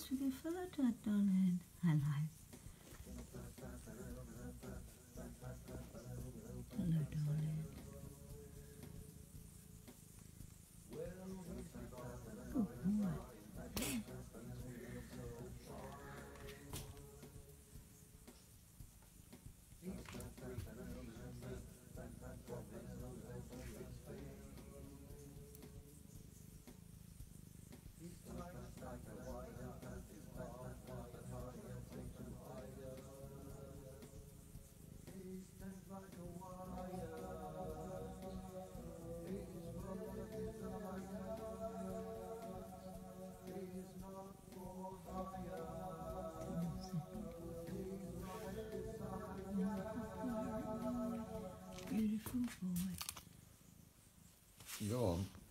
took a photo, darling. Hello. Hello, darling. Good boy. Beautiful boy. Go on.